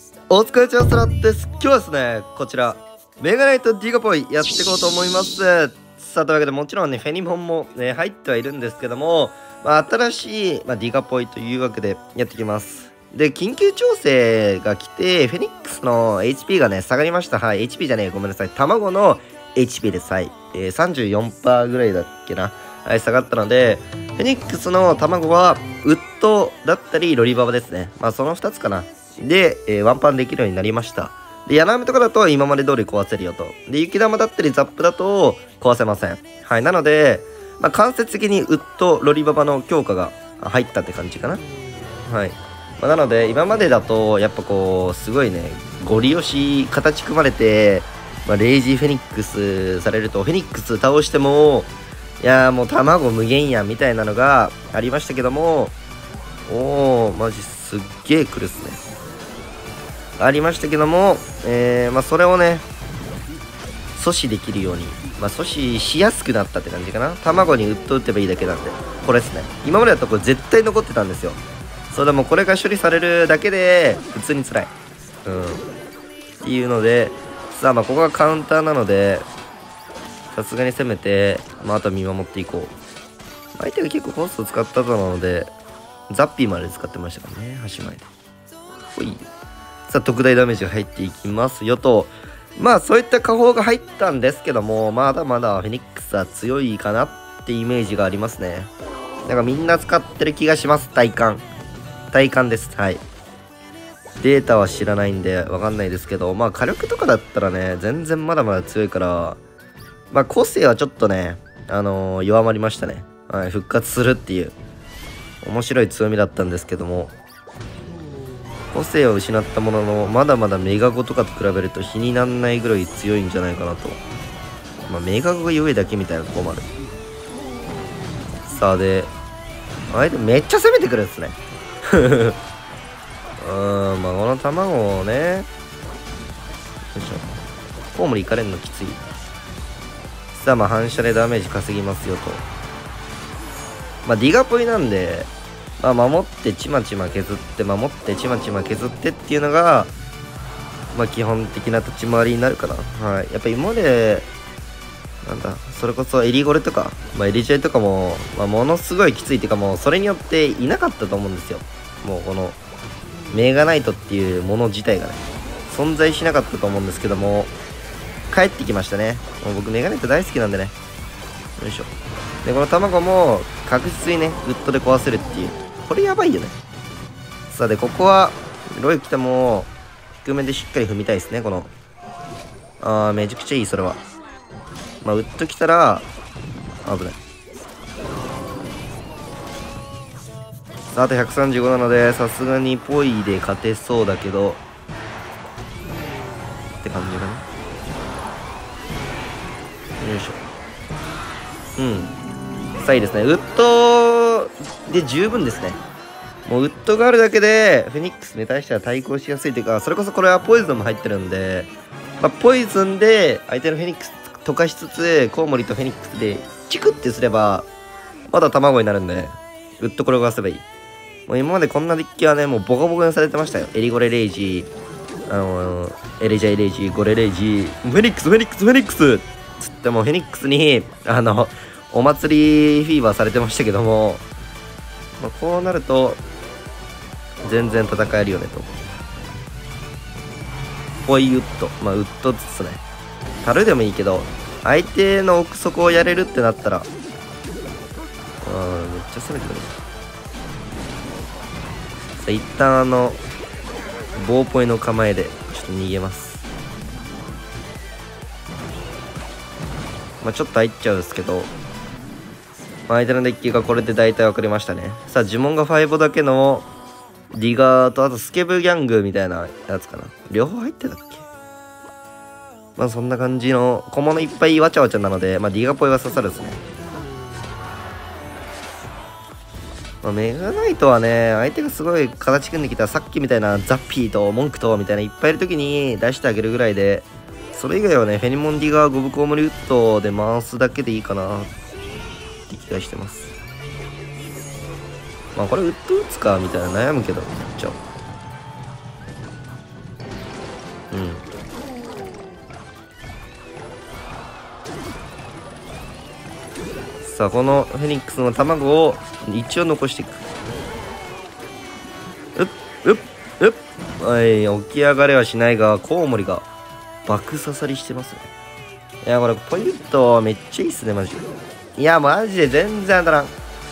お疲れちゃスラです。今日はですね、こちら、メガナイトディガポイやっていこうと思います。さあ、というわけでもちろんね、フェニモンも、ね、入ってはいるんですけども、新しい、ディガポイというわけでやっていきます。で、緊急調整が来て、フェニックスの HP がね、下がりました。はい、HP じゃねえ、ごめんなさい。卵の HP です。はい。34% ぐらいだっけな。はい、下がったので、フェニックスの卵は、ウッドだったり、ロリババですね。その2つかな。で、ワンパンできるようになりました。で、柳雨とかだと今まで通り壊せるよと。で、雪玉だったりザップだと壊せません。はい。なので、間接的にウッド、ロリババの強化が入ったって感じかな。はい。なので、今までだと、やっぱこう、すごいね、ゴリ押し、形組まれて、レイジーフェニックスされると、フェニックス倒しても、いやーもう卵無限やんみたいなのがありましたけども、おー、マジすっげー来るっすね。ありましたけども、それをね、阻止できるように、阻止しやすくなったって感じかな。卵にウッド打てばいいだけなんで、これですね。今までだとこれ絶対残ってたんですよ。そうでもこれが処理されるだけで、普通に辛い。っていうので、さあここがカウンターなので、さすがに攻めて、あとは見守っていこう。相手が結構コスト使った後なので、ザッピーまで使ってましたからね、端前で。ほい。さあ、特大ダメージが入っていきますよと。そういった下方が入ったんですけども、まだまだフェニックスは強いかなってイメージがありますね。なんかみんな使ってる気がします、体感。体感です。はい。データは知らないんでわかんないですけど、火力とかだったらね、全然まだまだ強いから、個性はちょっとね、弱まりましたね。はい、復活するっていう、面白い強みだったんですけども、個性を失ったものの、まだまだメガゴとかと比べると比になんないぐらい強いんじゃないかなと。メガゴが弱いだけみたいなとこもある。さあ、で、相手めっちゃ攻めてくるんですね。この卵をね、よいしょ。コウモリ行かれるのきつい。さあ、反射でダメージ稼ぎますよと。ディガポイなんで、守ってちまちま削って守ってちまちま削ってっていうのが基本的な立ち回りになるかな。はい。やっぱ今までそれこそエリゴレとか、エリジェイとかも、ものすごいきついっていうか、もうそれによっていなかったと思うんですよ。もうこのメガナイトっていうもの自体がね存在しなかったと思うんですけども、帰ってきましたね。もう僕メガナイト大好きなんでね。よいしょ。でこの卵も確実にねウッドで壊せるっていう、これやばいよね。さあ、でここはロイ来ても低めでしっかり踏みたいですね。このめちゃくちゃいい。それはウッド来たら危ない。さあ、あと135なのでさすがにポイで勝てそうだけどって感じかな。よいしょ。さあ、いいですね。ウッドで十分ですね。もうウッドがあるだけでフェニックスに対しては対抗しやすいというか、それこそこれはポイズンも入ってるんで、ポイズンで相手のフェニックス溶かしつつ、コウモリとフェニックスでチクってすればまだ卵になるんで、ウッド転がせばいい。もう今までこんなデッキはね、もうボコボコにされてましたよ。エリゴレレイジエレジャイレイジ、ゴレレイジ、フェニックスフェニックスフェニックスつってもフェニックスにお祭りフィーバーされてましたけども、こうなると全然戦えるよねと。ポイウッド、ウッドですね。樽でもいいけど、相手の奥底をやれるってなったら、めっちゃ攻めてくる。さあ、一旦棒ポイの構えでちょっと逃げます。ちょっと入っちゃうんですけど、相手のデッキがこれで大体分かりましたね。さあ、呪文が5だけのディガーと、あとスケブギャングみたいなやつかな。両方入ってたっけ。そんな感じの小物いっぱいわちゃわちゃなので、ディガポイは刺さるですね。メガナイトはね、相手がすごい形組んできた、さっきみたいなザッピーとモンクとみたいないっぱいいる時に出してあげるぐらいで、それ以外はね、フェニモンディガー、ゴブコウモリウッドで回すだけでいいかなって気がしてます。これウッド打つかみたいな悩むけど、やっちゃおう。 うん。さあこのフェニックスの卵を一応残していく。はい、起き上がれはしないがコウモリが爆刺さりしてますね。いやこれポイントめっちゃいいっすねマジで。いやマジで全然当たらん。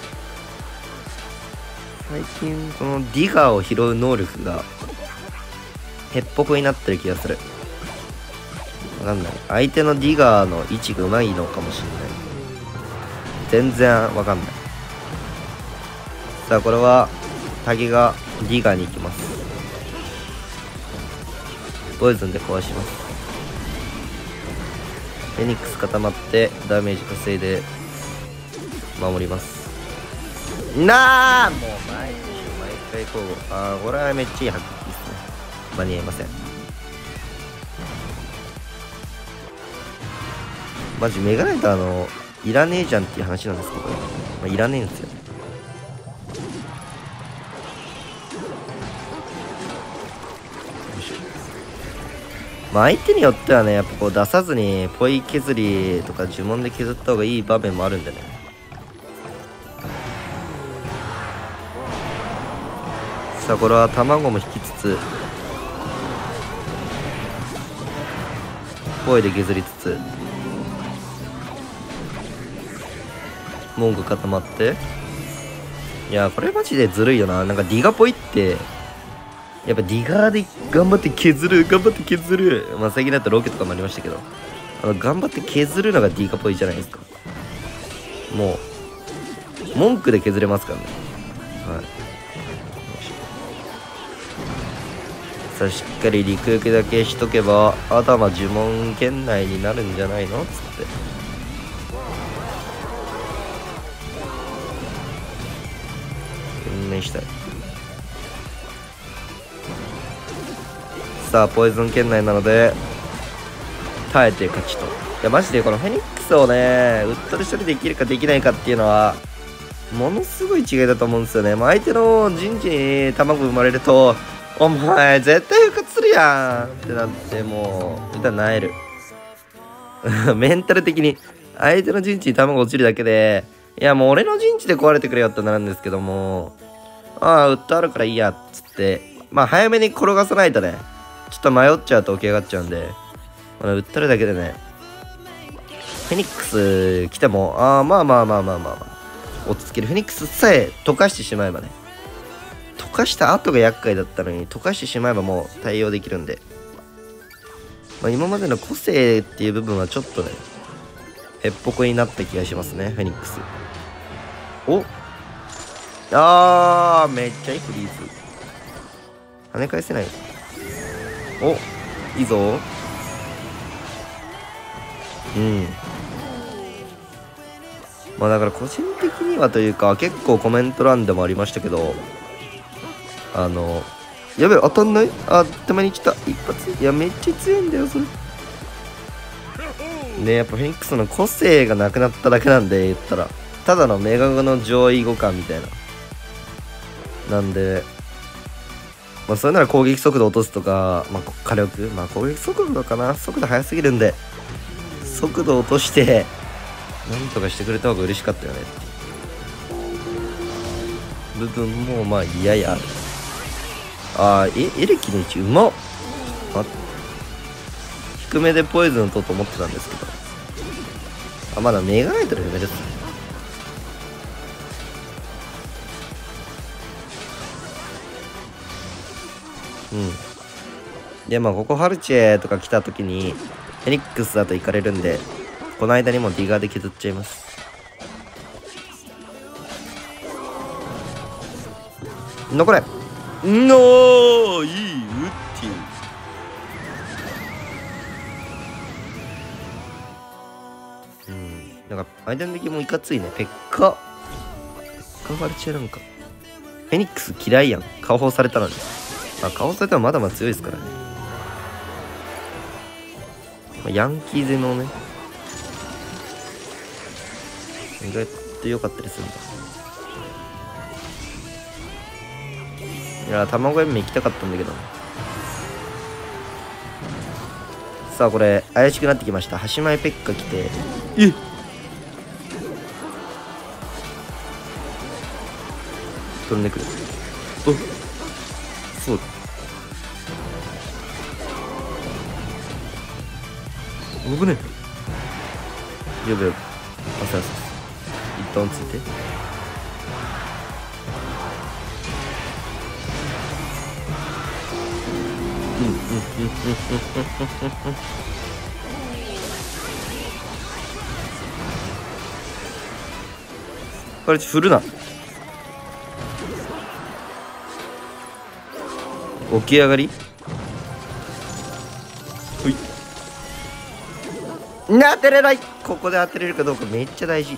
最近このディガーを拾う能力がへっぽこになってる気がする。わかんない。相手のディガーの位置がうまいのかもしれない。全然わかんない。さあこれはタゲがディガーに行きます。ポイズンで壊します。フェニックス固まってダメージ稼いで守ります。なあもう毎回こう。ああこれはめっちゃいい発揮ですね。間に合いません。マジメガナイトいらねえじゃんっていう話なんですけど、まあ、いらねえんですよ。まあ相手によってはねやっぱこう出さずにポイ削りとか呪文で削った方がいい場面もあるんでね。さあこれは卵も引きつつポイで削りつつ文句固まって。いやこれマジでずるいよな。なんかディガポイってやっぱディガーで頑張って削るまあ最近だったらロケとかもありましたけど、頑張って削るのがディガポイじゃないですか。もう文句で削れますからね。はい。さあしっかり陸受けだけしとけばあとはまあ呪文圏内になるんじゃないのっつって。懸命したい。さあポイズン圏内なので耐えて勝ちと。いやマジでこのフェニックスをねウッドで処理できるかできないかっていうのはものすごい違いだと思うんですよね。まあ、相手の陣地に卵生まれるとお前絶対復活するやんってなってもう歌なえるメンタル的に相手の陣地に卵落ちるだけでいやもう俺の陣地で壊れてくれよってなるんですけども、ああウッドあるからいいやっつってまあ早めに転がさないとねちょっと迷っちゃうと起き上がっちゃうんで、売ったるだけでねフェニックス来てもまあ落ち着ける。フェニックスさえ溶かしてしまえばね、溶かした後が厄介だったのに溶かしてしまえばもう対応できるんで、まあ、今までの個性っていう部分はちょっとねへっぽこになった気がしますねフェニックス。おめっちゃいいフリーズ。跳ね返せない。おいいぞ。まあだから個人的にはというか結構コメント欄でもありましたけどやべえ当たんない。たまに来た一発。いやめっちゃ強いんだよそれね。やっぱフェニックスの個性がなくなっただけなんで言ったらただのメガゴの上位互換みたいななんで、まあそれなら攻撃速度落とすとか、まあ火力、まあ攻撃速度かな、速度速すぎるんで速度落としてなんとかしてくれた方が嬉しかったよね部分もまあややある。エレキの位置うまっ。低めでポイズン打とうと思ってたんですけどまだメガナイトの夢ですね。でまあここハルチェとか来た時にフェニックスだと行かれるんでこの間にもディガーで削っちゃいます。残れいいウッディなんか相手の敵もいかついね。ペッカハルチェなんかフェニックス嫌いやん。解放されたのに解放されたらまだまだ強いですからね。ヤンキー攻めをね意外と良かったりするんだ。いや卵焼きも行きたかったんだけどさあこれ怪しくなってきました。端前ペッカ来て、飛んでくる。お、そう危ねえ。やべやべ。あさあさあ、一旦ついて。これ振るな。起き上がり。ほい。当てれない。ここで当てれるかどうかめっちゃ大事。い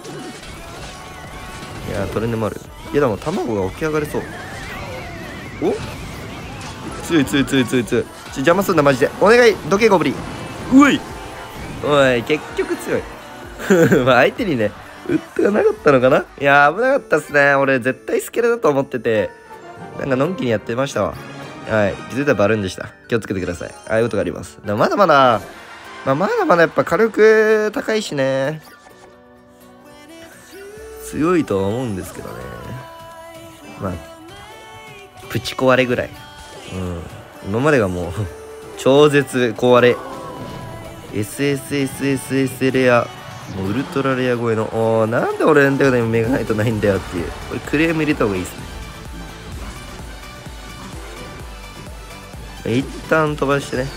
やー、トレンドもある。いやでも卵が起き上がれそう。お、強い強い強い強い強い。邪魔すんなマジで。お願い、どけゴブリ。うい。おい、結局強い。まあ相手にね、ウッドがなかったのかな。いやー、危なかったっすね。俺絶対スケルだと思ってて、なんかのんきにやってましたわ。はい、気づいたらバルーンでした。気をつけてください。ああいうことがあります。でもまだまだ、まだまだやっぱ火力高いしね。強いとは思うんですけどね。まあ、プチ壊れぐらい。今までがもう、超絶壊れ。SSSSS レア。もうウルトラレア超えの。なんで俺のとこでメガナイトないんだよっていう。これクレーム入れた方がいいですね。一旦飛ばしてね。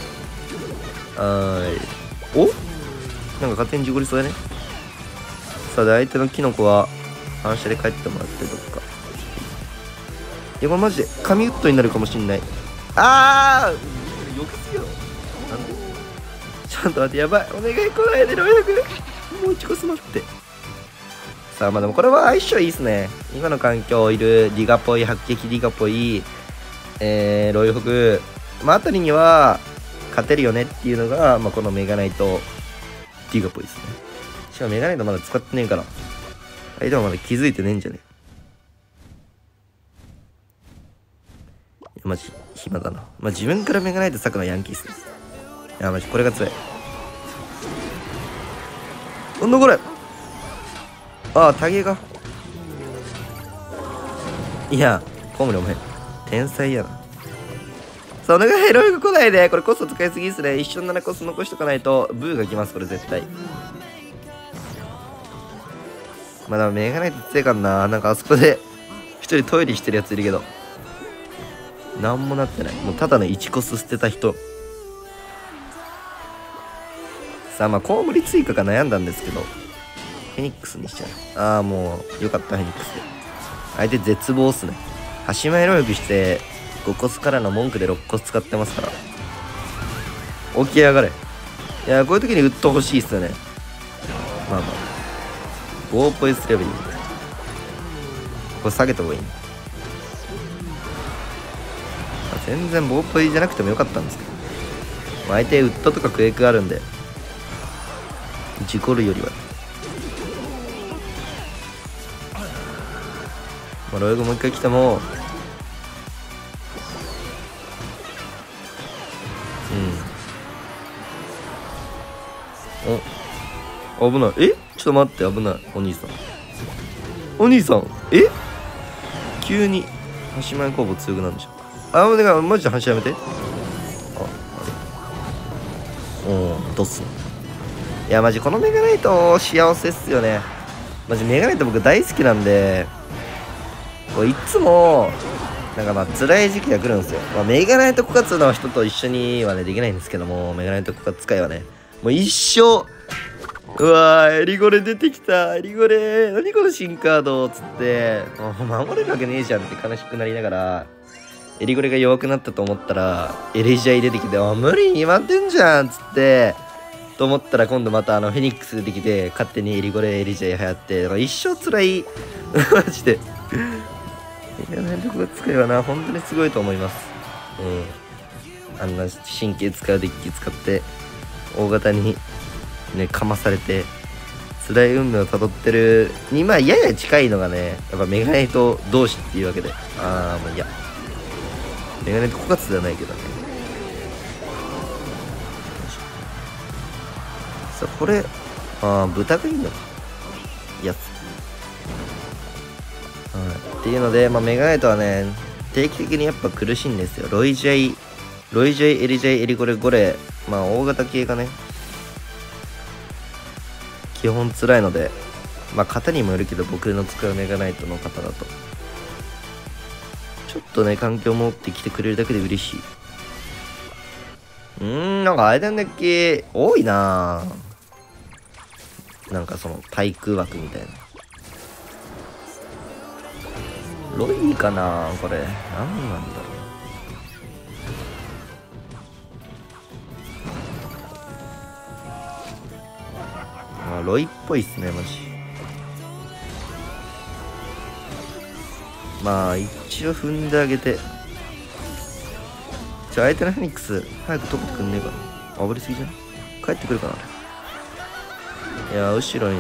お、なんか勝手に事故りそうだね。さあ、で相手のキノコは反射で帰ってもらってどっか。いや、これマジで神ウッドになるかもしんない。よくすよ。なんでちょっと待って、やばい。お願い来ないで、600。もうちこすまって。さあ、まあでもこれは相性いいっすね。今の環境いるディガポイ、発撃ディガポイ、ロイホグ、あたりには勝てるよねっていうのが、このメガナイトディガポイですね。しかもメガナイトまだ使ってねえから。相手はまだ気づいてねえんじゃねえ。いや、マジ暇だな。自分からメガナイト割くのはヤンキーっすね。いや、マジこれが強い。なんだこれ。タゲが。いや、コムリお前天才やな。さあ、お願い、ロイが来ないで。これコスト使いすぎですね。一緒の7コスト残しとかないと、ブーが来ます、これ絶対。でもメガナイト強いかんな。なんかあそこで、一人トイレしてるやついるけど。なんもなってない。もうただの1コス捨てた人。さあ、コウモリ追加か悩んだんですけど、フェニックスにしちゃう。もう、よかった、フェニックスで。相手絶望っすね。端前ロイグして、5コスからの文句で6コス使ってますから。起き上がれ。いや、こういう時にウッド欲しいっすよね。棒ポイすればいい。これ下げた方がいい。全然棒ポイじゃなくてもよかったんですけど。相手ウッドとかクエイクあるんで、事故るよりは。ロイグもう一回来ても、危ない。ちょっと待って、危ない。お兄さん。急に端前工房強くなるんでしょ。お願い、マジで端やめて。どうすん。いや、マジこのメガナイト幸せっすよね。マジメガナイト僕大好きなんで、いつもなんか辛い時期が来るんですよ。メガナイト枯渇の人と一緒にはねできないんですけども、メガナイト枯渇使いはね、もう一生、うわー、エリゴレ出てきた。エリゴレ何この新カードっつって、守れるわけねえじゃんって悲しくなりながら、エリゴレが弱くなったと思ったらエレジャイ出てきて、無理に決まってんじゃんっつってと思ったら、今度またフェニックス出てきて、勝手にエリゴレエレジャイ流行って、だから一生辛い。マジでメガナイト枯渇使いはな、本当にすごいと思います。あんな神経使うデッキ使って大型にねかまされて辛い運命をたどってるに、やや近いのがね、やっぱメガナイト同士っていうわけで、もういや、メガネと枯渇ではないけどね。 さあ、これ、豚がいいのか。やつ。はい。っていうので、メガネとはね、定期的にやっぱ苦しいんですよ。ロイジェイ、エリジェイ、エリゴレ、ゴレ、大型系がね、基本辛いので、型にもよるけど、僕の使うメガナイトの方だと。ちょっとね、環境を持ってきてくれるだけで嬉しい。なんか間のデッキ多いなぁ。なんかその対空枠みたいな。ロイかなこれ。何なんだろう。ロイっぽいっすね、マジ。一応踏んであげて。相手のフェニックス、早く取ってくんねえかな。暴れすぎじゃん。帰ってくるかな。いや、後ろに。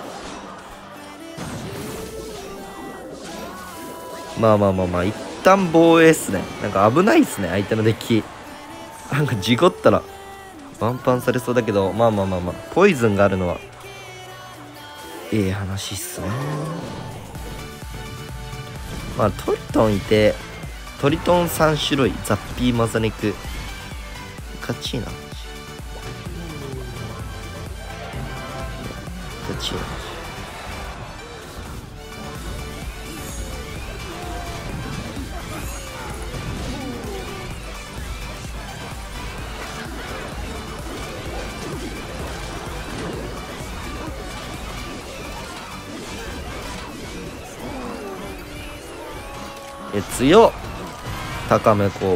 一旦防衛っすね。なんか危ないっすね、相手のデッキ。なんか事故ったら、ワンパンされそうだけど、ポイズンがあるのは、ええ話っすね。トリトンいて、トリトン3種類、ザッピー、マザネク。勝ちいな。勝ちいな。強っ。高め攻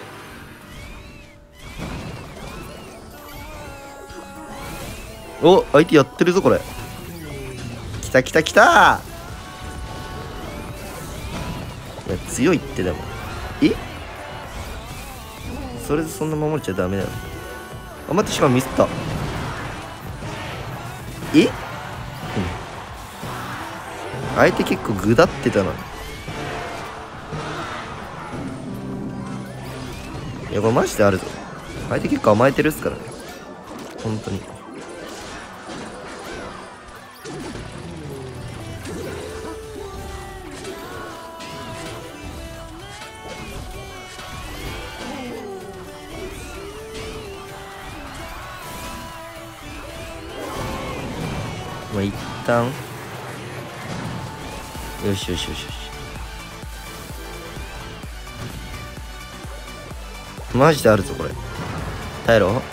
防。お、相手やってるぞこれ。きたきたきた。いや強いってでも。それでそんな守れちゃダメだよ。待って、しかもミスった。相手結構ぐだってたな。いやこれマジであるぞ。相手結構甘えてるっすからね、本当に。一旦よしよしよしよし。マジであるぞこれ。耐えろ。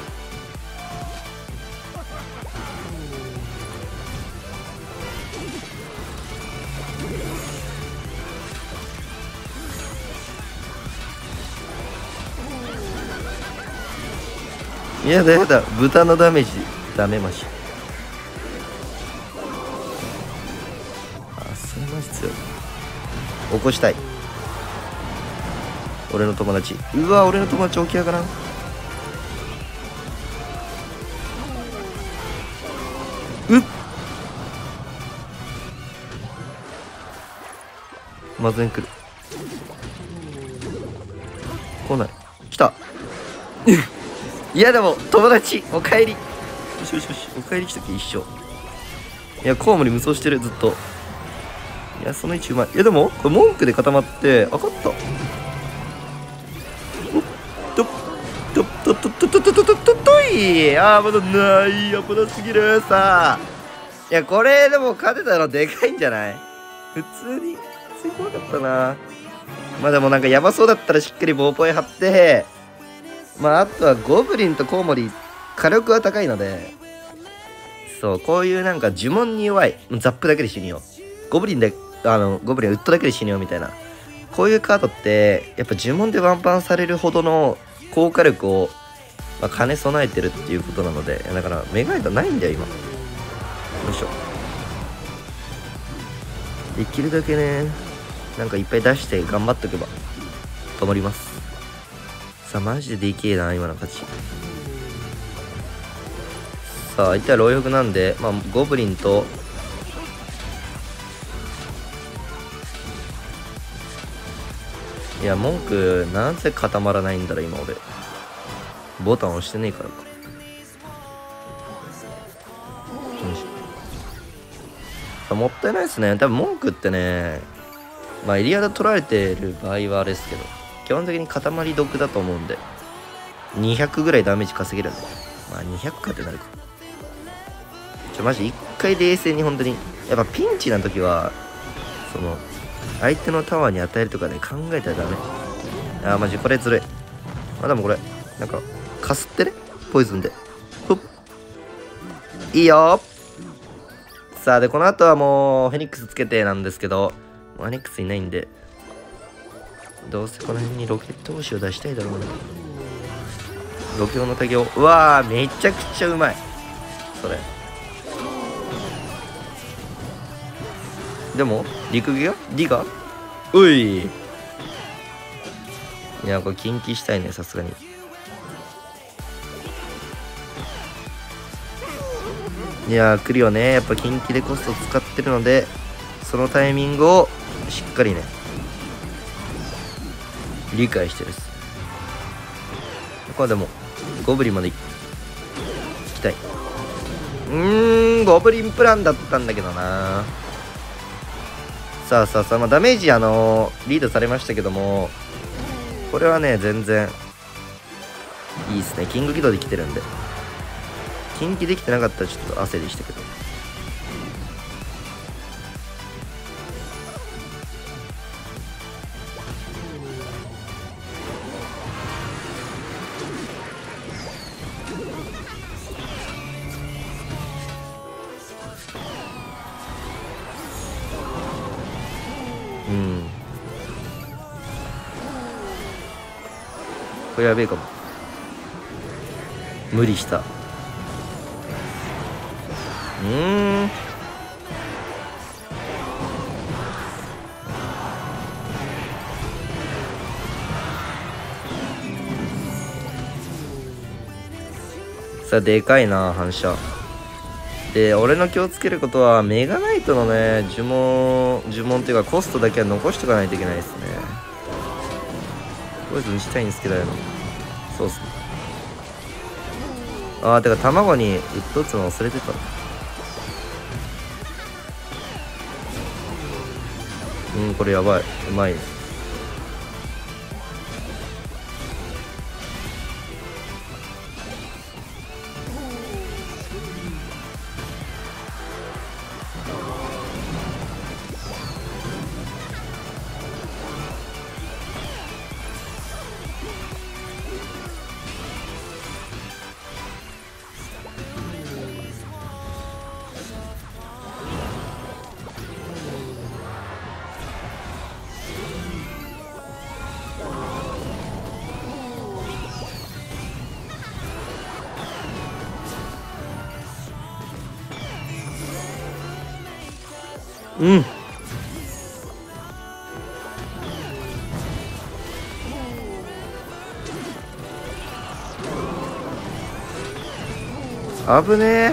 やだやだ、豚のダメージダメマジ。それマジ強い。起こしたい。俺の友達。うわ、俺の友達起きやがらん。まずに来る。来ない。来た。いやでも友達おかえり。よしよしよし、おかえり来たけ一緒。いやコウモリ無双してるずっと。いやその位置うまい。いやでもこれ文句で固まってあかった。まだない。危なすぎるさ。いやこれでも勝てたのでかいんじゃない。普通に怖かったな。でもなんかやばそうだったらしっかり棒ポイ張って、あとはゴブリンとコウモリ火力は高いので、そうこういうなんか呪文に弱いザップだけで死ぬよ。ゴブリンはウッドだけで死ぬよみたいな、こういうカードってやっぱ呪文でワンパンされるほどの効果力を、兼ね備えてるっていうことなので、だからメガネがないんだよ今。よいしょ。できるだけね、なんかいっぱい出して頑張っとけば止まります。さあマジででけえな今の勝ち。さあ相手は老翼なんで、ゴブリンといや文句なぜ固まらないんだろ今俺。ボタン押してねえからか。 もったいないですね。多分文句ってね、まあエリアで取られてる場合はあれですけど、基本的に塊毒だと思うんで、200ぐらいダメージ稼げるんで、まあ200かってなるか。マジ一回冷静に本当に、やっぱピンチな時は、その、相手のタワーに与えるとかで考えたらダメ。あーマジこれずるい。まあでもこれ、なんか、かすってね、ポイズンで。ふっ。いいよ。さあ、で、この後はもう、フェニックスつけてなんですけど、フェニックスいないんで、どうせこの辺にロケット星を出したいだろうな。ロケオの竹を、うわー、めちゃくちゃうまい。それ。でも、陸ギガディガうい。いや、これ近畿したいね、さすがに。いやー、来るよね。やっぱ近畿でコスト使ってるので、そのタイミングをしっかりね、理解してるっす。これでも、ゴブリンまで行きたい。ゴブリンプランだったんだけどな。さあさあさあ、まあ、ダメージリードされましたけども、これはね、全然いいっすね。キング起動できてるんで。近畿できてなかったらちょっと汗でしたけど。うん。これやべえかも。無理した。さあ、でかいな、反射。で、俺の気をつけることは、メガナイトのね、呪文っていうか、コストだけは残しとかないといけないですね。ポイズンしたいんですけど、そうっすね。あー、てか、卵にウッド打つの忘れてた。これやばい。うまいね。危ねえ。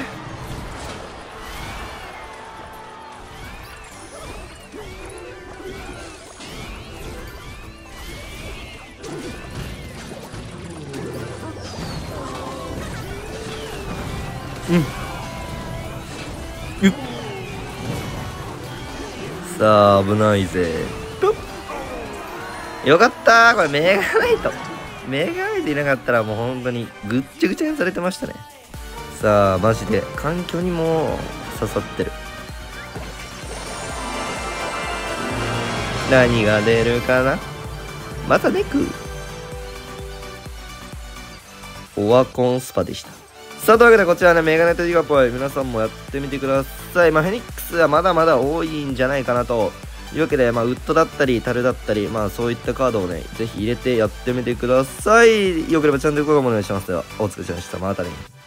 さあ、危ないぜ。よかったー。これメガナイト。メガナイトいなかったらもう本当にぐっちゃぐちゃにされてましたね。さあ、マジで環境にも刺さってる。何が出るかな。またネクオワコンスパでした。さあ、というわけでこちらね、メガネとディガポイ、皆さんもやってみてください。まあ、フェニックスはまだまだ多いんじゃないかなというわけで、まあ、ウッドだったり、タルだったり、まあ、そういったカードをね、ぜひ入れてやってみてください。よければチャンネル登録もお願いします。では、お疲れ様でした。またね。